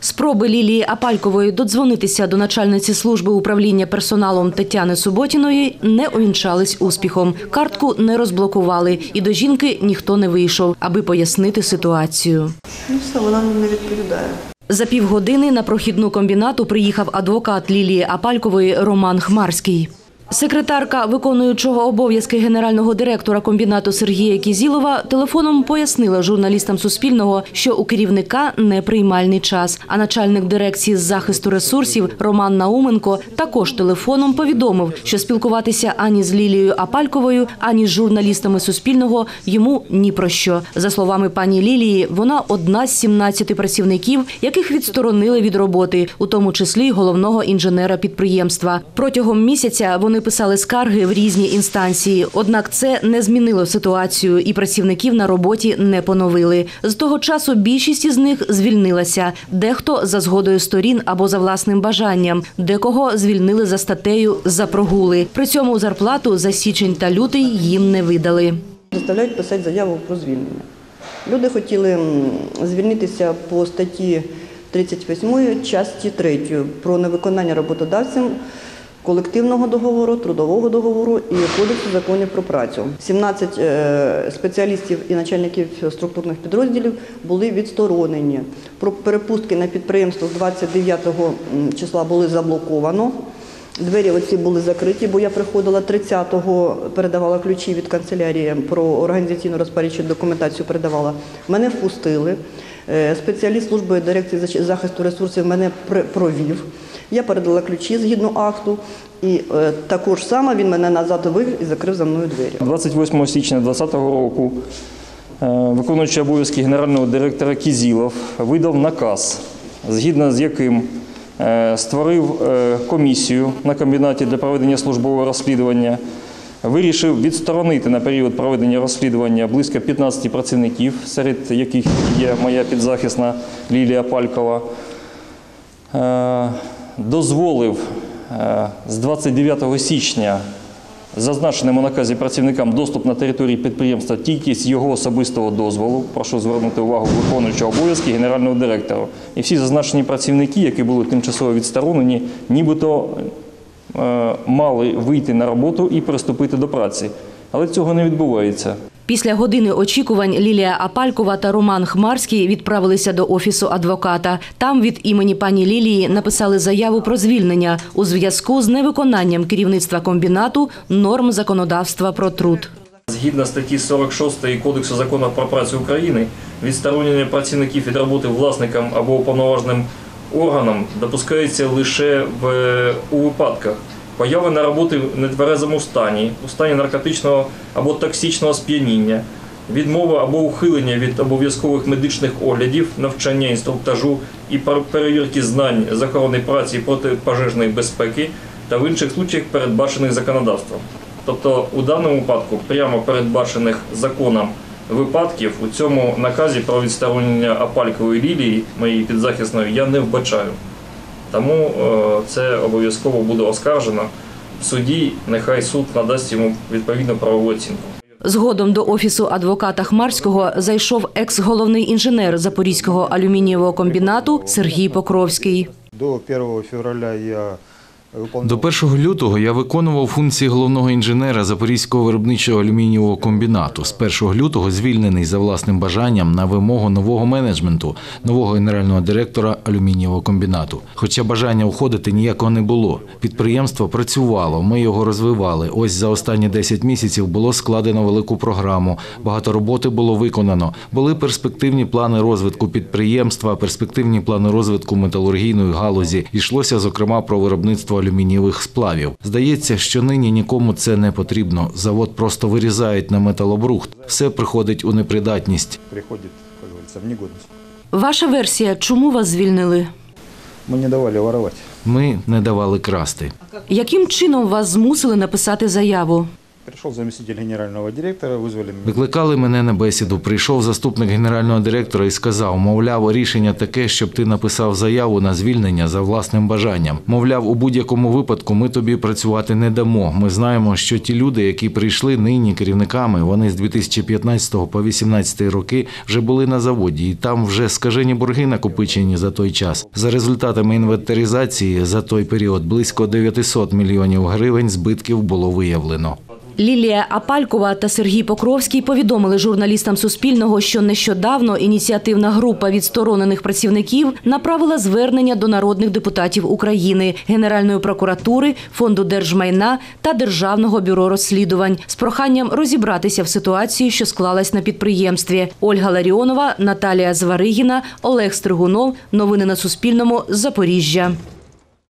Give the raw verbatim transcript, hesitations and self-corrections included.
Спроби Лілії Апалькової додзвонитися до начальниці служби управління персоналом Тетяни Суботіної не увінчались успіхом. Картку не розблокували, і до жінки ніхто не вийшов, аби пояснити ситуацію. Ну все, вона не відповідає. За півгодини на прохідну комбінату приїхав адвокат Лілії Апалькової Роман Хмарський. Секретарка виконуючого обов'язки генерального директора комбінату Сергія Кізілова телефоном пояснила журналістам Суспільного, що у керівника неприймальний час. А начальник дирекції з захисту ресурсів Роман Науменко також телефоном повідомив, що спілкуватися ані з Лілією Апальковою, ані з журналістами Суспільного йому ні про що. За словами пані Лілії, вона одна з сімнадцяти працівників, яких відсторонили від роботи, у тому числі головного інженера підприємства. Протягом місяця вони писали скарги в різні інстанції. Однак це не змінило ситуацію і працівників на роботі не поновили. З того часу більшість із них звільнилася. Дехто за згодою сторін або за власним бажанням. Декого звільнили за статтею «За прогули». При цьому зарплату за січень та лютий їм не видали. Заставляють писати заяву про звільнення. Люди хотіли звільнитися по статті тридцять восьмій, часті третьої про невиконання роботодавцем колективного договору, трудового договору і Кодексу законів про працю. сімнадцять спеціалістів і начальників структурних підрозділів були відсторонені. Про перепустки на підприємство з двадцять дев'ятого числа були заблоковано. Двері оці були закриті, бо я приходила тридцятого, передавала ключі від канцелярії про організаційну розпорядчу документацію, передавала. Мене впустили. Спеціаліст служби дирекції захисту ресурсів мене провів. Я передала ключі згідно акту, і е, також саме він мене назад вивів і закрив за мною двері. двадцять восьмого січня дві тисячі двадцятого року е, виконуючий обов'язки генерального директора Кізілов видав наказ, згідно з яким е, створив е, комісію на комбінаті для проведення службового розслідування, вирішив відсторонити на період проведення розслідування близько п'ятнадцяти працівників, серед яких є моя підзахисна Лілія Апалькова. Е, дозволив з двадцять дев'ятого січня зазначеним у наказі працівникам доступ на території підприємства тільки з його особистого дозволу. Прошу звернути увагу виконуючого обов'язки генерального директора. І всі зазначені працівники, які були тимчасово відсторонені, нібито мали вийти на роботу і приступити до праці. Але цього не відбувається. Після години очікувань Лілія Апалькова та Роман Хмарський відправилися до офісу адвоката. Там від імені пані Лілії написали заяву про звільнення у зв'язку з невиконанням керівництва комбінату норм законодавства про труд. Згідно статті сорок шостої Кодексу законів про працю України, відсторонення працівників від роботи власникам або уповноваженим органам допускається лише в, у випадках появи на роботі в нетверезому стані, у стані наркотичного або токсичного сп'яніння, відмови або ухилення від обов'язкових медичних оглядів, навчання, інструктажу і перевірки знань з охорони праці і протипожежної безпеки та в інших случаях, передбачених законодавством. Тобто у даному випадку прямо передбачених законом випадків у цьому наказі про відсторонення Апалькової Лілії, моєї підзахисної, я не вбачаю. Тому це обов'язково буде оскаржено в суді, нехай суд надасть йому відповідну правову оцінку. Згодом до офісу адвоката Хмарського зайшов екс-головний інженер Запорізького алюмінієвого комбінату Сергій Покровський. До першого февраля я До першого лютого я виконував функції головного інженера Запорізького виробничого алюмінієвого комбінату. З першого лютого звільнений за власним бажанням на вимогу нового менеджменту, нового генерального директора алюмінієвого комбінату. Хоча бажання уходити ніякого не було. Підприємство працювало, ми його розвивали. Ось за останні десять місяців було складено велику програму, багато роботи було виконано. Були перспективні плани розвитку підприємства, перспективні плани розвитку металургійної галузі. Йшлося, зокрема, про виробництво алюмінієвих сплавів. Здається, що нині нікому це не потрібно. Завод просто вирізають на металобрухт. Все приходить у непридатність. Приходить, як говориться, в негодність. Ваша версія, чому вас звільнили? Ми не давали воровати. Ми не давали красти. Яким чином вас змусили написати заяву? Пришел заместитель генерального директора, вызвали меня. Викликали мене на бесіду. Прийшов заступник генерального директора і сказав, мовляв, рішення таке, щоб ти написав заяву на звільнення за власним бажанням. Мовляв, у будь-якому випадку ми тобі працювати не дамо. Ми знаємо, що ті люди, які прийшли нині керівниками, вони з дві тисячі п'ятнадцятого по вісімнадцятий роки вже були на заводі. І там вже скажені борги накопичені за той час. За результатами інвентаризації за той період близько дев'ятсот мільйонів гривень збитків було виявлено. Лілія Апалькова та Сергій Покровський повідомили журналістам Суспільного, що нещодавно ініціативна група відсторонених працівників направила звернення до народних депутатів України, Генеральної прокуратури, Фонду держмайна та Державного бюро розслідувань з проханням розібратися в ситуації, що склалась на підприємстві. Ольга Ларіонова, Наталія Зваригіна, Олег Стригунов. Новини на Суспільному. Запоріжжя.